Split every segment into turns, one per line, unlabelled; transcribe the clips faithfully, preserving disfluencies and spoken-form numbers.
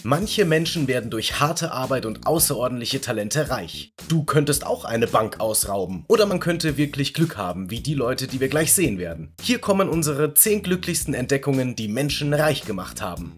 Manche Menschen werden durch harte Arbeit und außerordentliche Talente reich. Du könntest auch eine Bank ausrauben. Oder man könnte wirklich Glück haben, wie die Leute, die wir gleich sehen werden. Hier kommen unsere zehn glücklichsten Entdeckungen, die Menschen reich gemacht haben.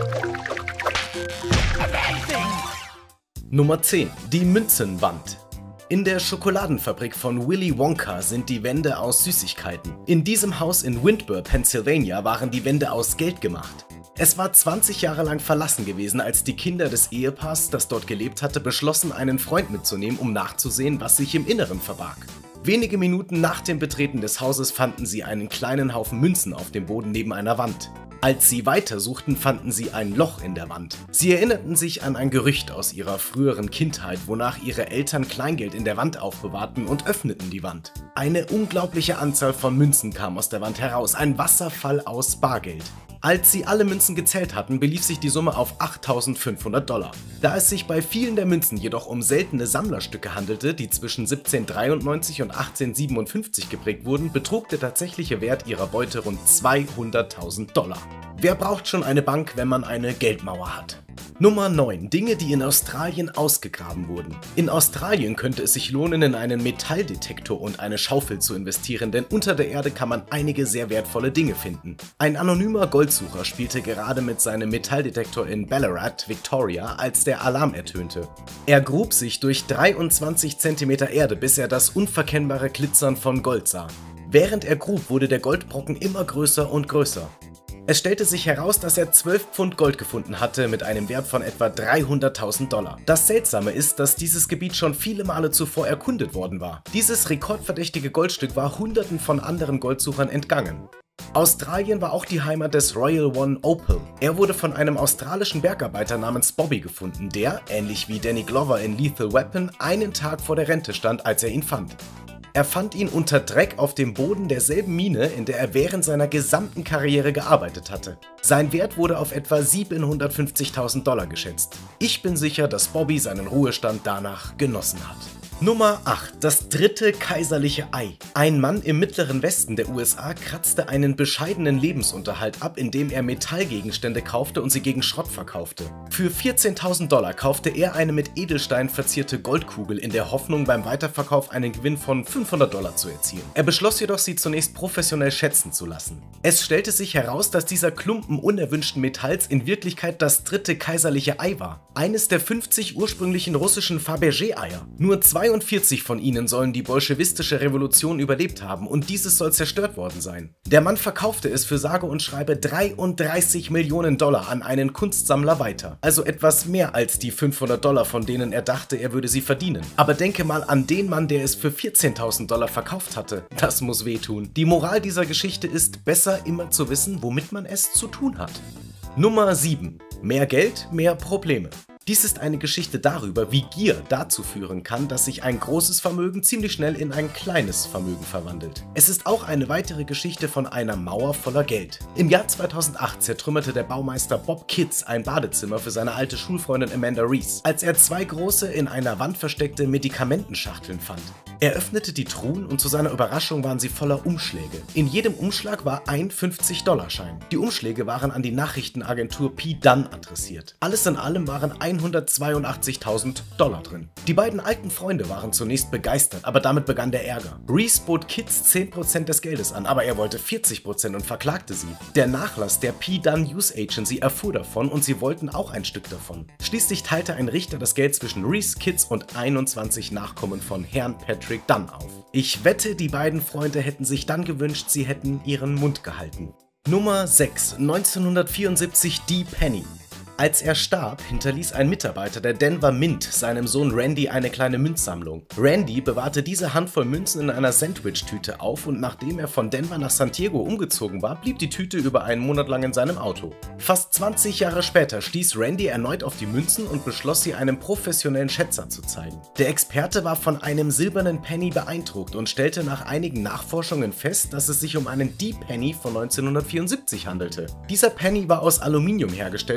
Nummer zehn. Die Münzenwand. In der Schokoladenfabrik von Willy Wonka sind die Wände aus Süßigkeiten. In diesem Haus in Windber, Pennsylvania, waren die Wände aus Geld gemacht. Es war zwanzig Jahre lang verlassen gewesen, als die Kinder des Ehepaars, das dort gelebt hatte, beschlossen, einen Freund mitzunehmen, um nachzusehen, was sich im Inneren verbarg. Wenige Minuten nach dem Betreten des Hauses fanden sie einen kleinen Haufen Münzen auf dem Boden neben einer Wand. Als sie weitersuchten, fanden sie ein Loch in der Wand. Sie erinnerten sich an ein Gerücht aus ihrer früheren Kindheit, wonach ihre Eltern Kleingeld in der Wand aufbewahrten, und öffneten die Wand. Eine unglaubliche Anzahl von Münzen kam aus der Wand heraus, ein Wasserfall aus Bargeld. Als sie alle Münzen gezählt hatten, belief sich die Summe auf achttausendfünfhundert Dollar. Da es sich bei vielen der Münzen jedoch um seltene Sammlerstücke handelte, die zwischen siebzehnhundertdreiundneunzig und achtzehnhundertsiebenundfünfzig geprägt wurden, betrug der tatsächliche Wert ihrer Beute rund zweihunderttausend Dollar. Wer braucht schon eine Bank, wenn man eine Geldmauer hat? Nummer neun. Dinge, die in Australien ausgegraben wurden. In Australien könnte es sich lohnen, in einen Metalldetektor und eine Schaufel zu investieren, denn unter der Erde kann man einige sehr wertvolle Dinge finden. Ein anonymer Goldsucher spielte gerade mit seinem Metalldetektor in Ballarat, Victoria, als der Alarm ertönte. Er grub sich durch dreiundzwanzig Zentimeter Erde, bis er das unverkennbare Glitzern von Gold sah. Während er grub, wurde der Goldbrocken immer größer und größer. Es stellte sich heraus, dass er zwölf Pfund Gold gefunden hatte mit einem Wert von etwa dreihunderttausend Dollar. Das Seltsame ist, dass dieses Gebiet schon viele Male zuvor erkundet worden war. Dieses rekordverdächtige Goldstück war Hunderten von anderen Goldsuchern entgangen. Australien war auch die Heimat des Royal One Opal. Er wurde von einem australischen Bergarbeiter namens Bobby gefunden, der, ähnlich wie Danny Glover in Lethal Weapon, einen Tag vor der Rente stand, als er ihn fand. Er fand ihn unter Dreck auf dem Boden derselben Mine, in der er während seiner gesamten Karriere gearbeitet hatte. Sein Wert wurde auf etwa siebenhundertfünfzigtausend Dollar geschätzt. Ich bin sicher, dass Bobby seinen Ruhestand danach genossen hat. Nummer acht. Das dritte kaiserliche Ei. Ein Mann im mittleren Westen der U S A kratzte einen bescheidenen Lebensunterhalt ab, indem er Metallgegenstände kaufte und sie gegen Schrott verkaufte. Für vierzehntausend Dollar kaufte er eine mit Edelstein verzierte Goldkugel in der Hoffnung, beim Weiterverkauf einen Gewinn von fünfhundert Dollar zu erzielen. Er beschloss jedoch, sie zunächst professionell schätzen zu lassen. Es stellte sich heraus, dass dieser Klumpen unerwünschten Metalls in Wirklichkeit das dritte kaiserliche Ei war. Eines der fünfzig ursprünglichen russischen Fabergé-Eier. Nur zweiundvierzig von ihnen sollen die bolschewistische Revolution überlebt haben und dieses soll zerstört worden sein. Der Mann verkaufte es für sage und schreibe dreiunddreißig Millionen Dollar an einen Kunstsammler weiter. Also etwas mehr als die fünfhundert Dollar, von denen er dachte, er würde sie verdienen. Aber denke mal an den Mann, der es für vierzehntausend Dollar verkauft hatte. Das muss wehtun. Die Moral dieser Geschichte ist, besser immer zu wissen, womit man es zu tun hat. Nummer sieben. Mehr Geld, mehr Probleme. Dies ist eine Geschichte darüber, wie Gier dazu führen kann, dass sich ein großes Vermögen ziemlich schnell in ein kleines Vermögen verwandelt. Es ist auch eine weitere Geschichte von einer Mauer voller Geld. Im Jahr zweitausendacht zertrümmerte der Baumeister Bob Kitts ein Badezimmer für seine alte Schulfreundin Amanda Reese, als er zwei große, in einer Wand versteckte Medikamentenschachteln fand. Er öffnete die Truhen und zu seiner Überraschung waren sie voller Umschläge. In jedem Umschlag war ein fünfzig Dollar Schein. Die Umschläge waren an die Nachrichtenagentur P. Dunn adressiert. Alles in allem waren hundertzweiundachtzigtausend Dollar drin. Die beiden alten Freunde waren zunächst begeistert, aber damit begann der Ärger. Reese bot Kitts zehn Prozent des Geldes an, aber er wollte vierzig Prozent und verklagte sie. Der Nachlass der P. Dunn News Agency erfuhr davon und sie wollten auch ein Stück davon. Schließlich teilte ein Richter das Geld zwischen Reese, Kitts und einundzwanzig Nachkommen von Herrn Patrick Dunn auf. Ich wette, die beiden Freunde hätten sich dann gewünscht, sie hätten ihren Mund gehalten. Nummer sechs. neunzehnhundertvierundsiebzig Dee Penny. Als er starb, hinterließ ein Mitarbeiter der Denver Mint seinem Sohn Randy eine kleine Münzsammlung. Randy bewahrte diese Handvoll Münzen in einer Sandwich-Tüte auf und nachdem er von Denver nach San Diego umgezogen war, blieb die Tüte über einen Monat lang in seinem Auto. Fast zwanzig Jahre später stieß Randy erneut auf die Münzen und beschloss, sie einem professionellen Schätzer zu zeigen. Der Experte war von einem silbernen Penny beeindruckt und stellte nach einigen Nachforschungen fest, dass es sich um einen Dee Penny von neunzehnhundertvierundsiebzig handelte. Dieser Penny war aus Aluminium hergestellt und gehörte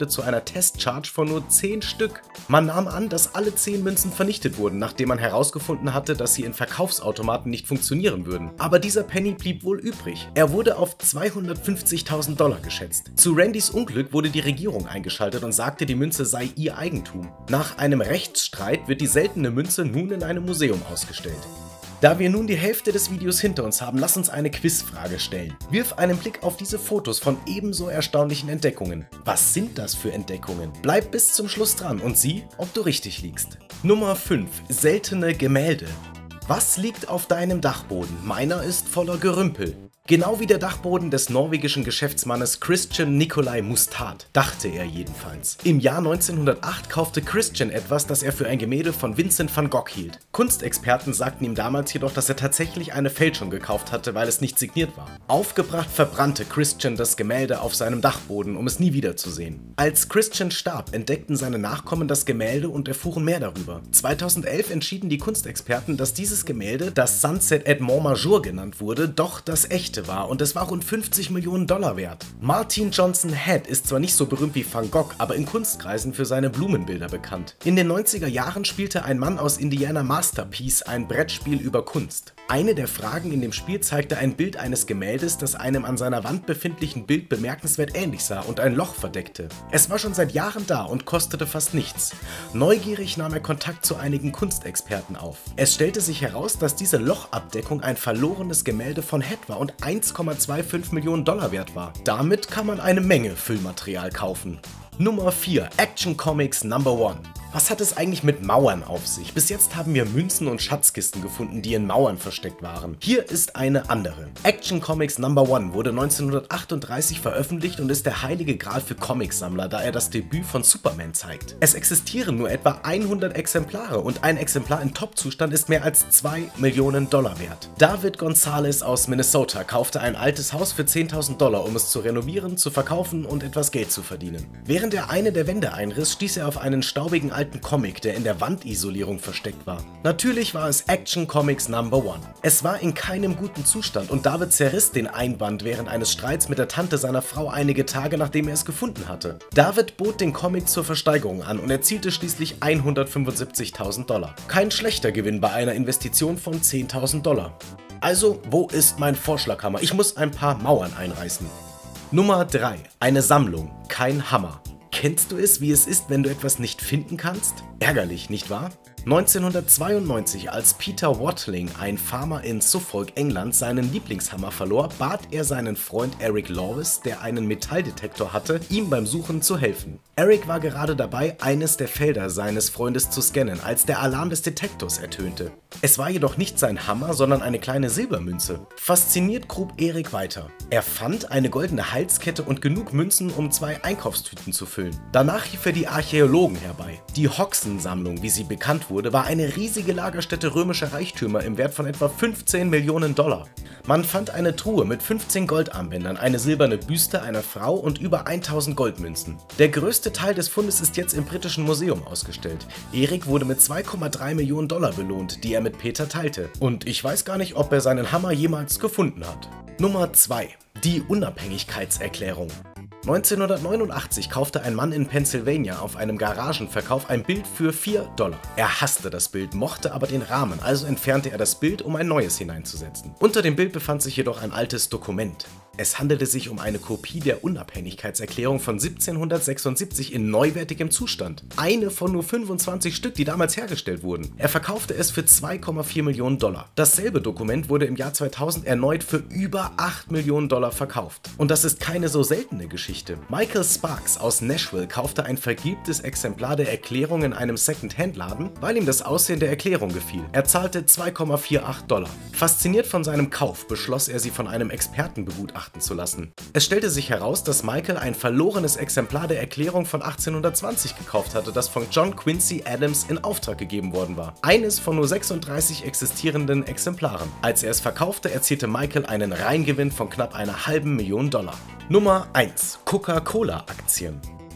hatte zu einer Testcharge von nur zehn Stück. Man nahm an, dass alle zehn Münzen vernichtet wurden, nachdem man herausgefunden hatte, dass sie in Verkaufsautomaten nicht funktionieren würden. Aber dieser Penny blieb wohl übrig. Er wurde auf zweihundertfünfzigtausend Dollar geschätzt. Zu Randys Unglück wurde die Regierung eingeschaltet und sagte, die Münze sei ihr Eigentum. Nach einem Rechtsstreit wird die seltene Münze nun in einem Museum ausgestellt. Da wir nun die Hälfte des Videos hinter uns haben, lass uns eine Quizfrage stellen. Wirf einen Blick auf diese Fotos von ebenso erstaunlichen Entdeckungen. Was sind das für Entdeckungen? Bleib bis zum Schluss dran und sieh, ob du richtig liegst. Nummer fünf. Seltene Gemälde. Was liegt auf deinem Dachboden? Meiner ist voller Gerümpel. Genau wie der Dachboden des norwegischen Geschäftsmannes Christian Nicolai Mustad, dachte er jedenfalls. Im Jahr neunzehnhundertacht kaufte Christian etwas, das er für ein Gemälde von Vincent van Gogh hielt. Kunstexperten sagten ihm damals jedoch, dass er tatsächlich eine Fälschung gekauft hatte, weil es nicht signiert war. Aufgebracht verbrannte Christian das Gemälde auf seinem Dachboden, um es nie wiederzusehen. Als Christian starb, entdeckten seine Nachkommen das Gemälde und erfuhren mehr darüber. zweitausendelf entschieden die Kunstexperten, dass dieses Gemälde, das Sunset at Montmajour genannt wurde, doch das echte war und es war rund fünfzig Millionen Dollar wert. Martin Johnson Head ist zwar nicht so berühmt wie Van Gogh, aber in Kunstkreisen für seine Blumenbilder bekannt. In den neunziger Jahren spielte ein Mann aus Indiana Masterpiece ein Brettspiel über Kunst. Eine der Fragen in dem Spiel zeigte ein Bild eines Gemäldes, das einem an seiner Wand befindlichen Bild bemerkenswert ähnlich sah und ein Loch verdeckte. Es war schon seit Jahren da und kostete fast nichts. Neugierig nahm er Kontakt zu einigen Kunstexperten auf. Es stellte sich heraus, dass diese Lochabdeckung ein verlorenes Gemälde von Head war und eins Komma fünfundzwanzig Millionen Dollar wert war. Damit kann man eine Menge Füllmaterial kaufen. Nummer vier. Action Comics Number One. Was hat es eigentlich mit Mauern auf sich? Bis jetzt haben wir Münzen und Schatzkisten gefunden, die in Mauern versteckt waren. Hier ist eine andere. Action Comics Number One wurde neunzehnhundertachtunddreißig veröffentlicht und ist der heilige Gral für Comicsammler, da er das Debüt von Superman zeigt. Es existieren nur etwa hundert Exemplare und ein Exemplar in Top-Zustand ist mehr als zwei Millionen Dollar wert. David Gonzalez aus Minnesota kaufte ein altes Haus für zehntausend Dollar, um es zu renovieren, zu verkaufen und etwas Geld zu verdienen. Während er eine der Wände einriss, stieß er auf einen staubigen alten Comic, der in der Wandisolierung versteckt war. Natürlich war es Action Comics Number One. Es war in keinem guten Zustand und David zerriss den Einband während eines Streits mit der Tante seiner Frau einige Tage, nachdem er es gefunden hatte. David bot den Comic zur Versteigerung an und erzielte schließlich hundertfünfundsiebzigtausend Dollar. Kein schlechter Gewinn bei einer Investition von zehntausend Dollar. Also, wo ist mein Vorschlaghammer? Ich muss ein paar Mauern einreißen. Nummer drei. Eine Sammlung, kein Hammer. Kennst du es, wie es ist, wenn du etwas nicht finden kannst? Ärgerlich, nicht wahr? neunzehnhundertzweiundneunzig, als Peter Watling, ein Farmer in Suffolk, England, seinen Lieblingshammer verlor, bat er seinen Freund Eric Lawes, der einen Metalldetektor hatte, ihm beim Suchen zu helfen. Eric war gerade dabei, eines der Felder seines Freundes zu scannen, als der Alarm des Detektors ertönte. Es war jedoch nicht sein Hammer, sondern eine kleine Silbermünze. Fasziniert grub Eric weiter. Er fand eine goldene Halskette und genug Münzen, um zwei Einkaufstüten zu füllen. Danach rief er die Archäologen herbei. Die Hoxton-Sammlung, wie sie bekannt wurde, war eine riesige Lagerstätte römischer Reichtümer im Wert von etwa fünfzehn Millionen Dollar. Man fand eine Truhe mit fünfzehn Goldarmbändern, eine silberne Büste einer Frau und über tausend Goldmünzen. Der größte Teil des Fundes ist jetzt im Britischen Museum ausgestellt. Erik wurde mit zwei Komma drei Millionen Dollar belohnt, die er mit Peter teilte. Und ich weiß gar nicht, ob er seinen Hammer jemals gefunden hat. Nummer zwei. Die Unabhängigkeitserklärung. neunzehnhundertneunundachtzig kaufte ein Mann in Pennsylvania auf einem Garagenverkauf ein Bild für vier Dollar. Er hasste das Bild, mochte aber den Rahmen, also entfernte er das Bild, um ein neues hineinzusetzen. Unter dem Bild befand sich jedoch ein altes Dokument. Es handelte sich um eine Kopie der Unabhängigkeitserklärung von siebzehnhundertsechsundsiebzig in neuwertigem Zustand. Eine von nur fünfundzwanzig Stück, die damals hergestellt wurden. Er verkaufte es für zwei Komma vier Millionen Dollar. Dasselbe Dokument wurde im Jahr zweitausend erneut für über acht Millionen Dollar verkauft. Und das ist keine so seltene Geschichte. Michael Sparks aus Nashville kaufte ein vergilbtes Exemplar der Erklärung in einem Second-Hand-Laden, weil ihm das Aussehen der Erklärung gefiel. Er zahlte zwei Komma achtzig Dollar. Fasziniert von seinem Kauf beschloss er, sie von einem Experten begutachten zu lassen. Es stellte sich heraus, dass Michael ein verlorenes Exemplar der Erklärung von achtzehnhundertzwanzig gekauft hatte, das von John Quincy Adams in Auftrag gegeben worden war. Eines von nur sechsunddreißig existierenden Exemplaren. Als er es verkaufte, erzielte Michael einen Reingewinn von knapp einer halben Million Dollar. Nummer eins. Coca-Cola-Aktien.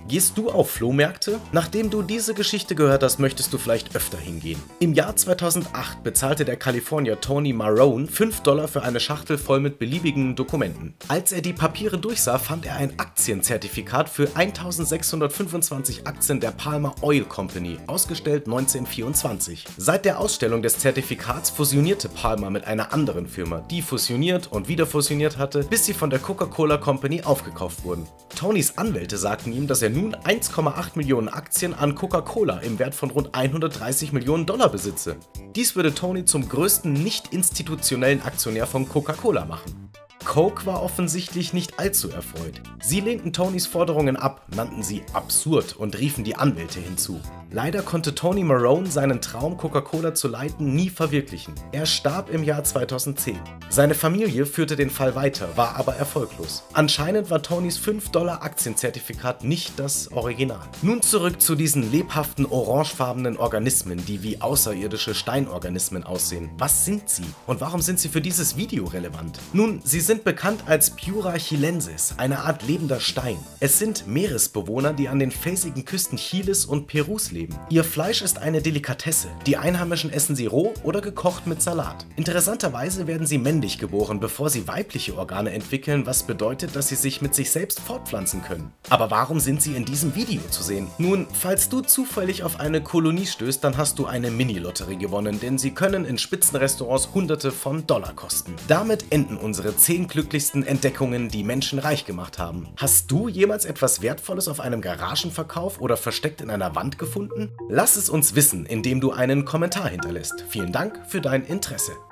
Gehst du auf Flohmärkte? Nachdem du diese Geschichte gehört hast, möchtest du vielleicht öfter hingehen. Im Jahr zweitausendacht bezahlte der Kalifornier Tony Marone fünf Dollar für eine Schachtel voll mit beliebigen Dokumenten. Als er die Papiere durchsah, fand er ein Aktienzertifikat für eintausendsechshundertfünfundzwanzig Aktien der Palmer Oil Company, ausgestellt neunzehnhundertvierundzwanzig. Seit der Ausstellung des Zertifikats fusionierte Palmer mit einer anderen Firma, die fusioniert und wieder fusioniert hatte, bis sie von der Coca-Cola Company aufgekauft wurden. Tonys Anwälte sagten ihm, dass er nun eins Komma acht Millionen Aktien an Coca-Cola im Wert von rund hundertdreißig Millionen Dollar besitze. Dies würde Tony zum größten nicht-institutionellen Aktionär von Coca-Cola machen. Coke war offensichtlich nicht allzu erfreut. Sie lehnten Tonys Forderungen ab, nannten sie absurd und riefen die Anwälte hinzu. Leider konnte Tony Marone seinen Traum, Coca-Cola zu leiten, nie verwirklichen. Er starb im Jahr zweitausendzehn. Seine Familie führte den Fall weiter, war aber erfolglos. Anscheinend war Tonys fünf Dollar Aktienzertifikat nicht das Original. Nun zurück zu diesen lebhaften orangefarbenen Organismen, die wie außerirdische Steinorganismen aussehen. Was sind sie und warum sind sie für dieses Video relevant? Nun, sie sind bekannt als Piura chilensis, eine Art lebender Stein. Es sind Meeresbewohner, die an den felsigen Küsten Chiles und Perus leben. Ihr Fleisch ist eine Delikatesse. Die Einheimischen essen sie roh oder gekocht mit Salat. Interessanterweise werden sie männlich geboren, bevor sie weibliche Organe entwickeln, was bedeutet, dass sie sich mit sich selbst fortpflanzen können. Aber warum sind sie in diesem Video zu sehen? Nun, falls du zufällig auf eine Kolonie stößt, dann hast du eine Mini-Lotterie gewonnen, denn sie können in Spitzenrestaurants Hunderte von Dollar kosten. Damit enden unsere zehn glücklichsten Entdeckungen, die Menschen reich gemacht haben. Hast du jemals etwas Wertvolles auf einem Garagenverkauf oder versteckt in einer Wand gefunden? Lass es uns wissen, indem du einen Kommentar hinterlässt. Vielen Dank für dein Interesse.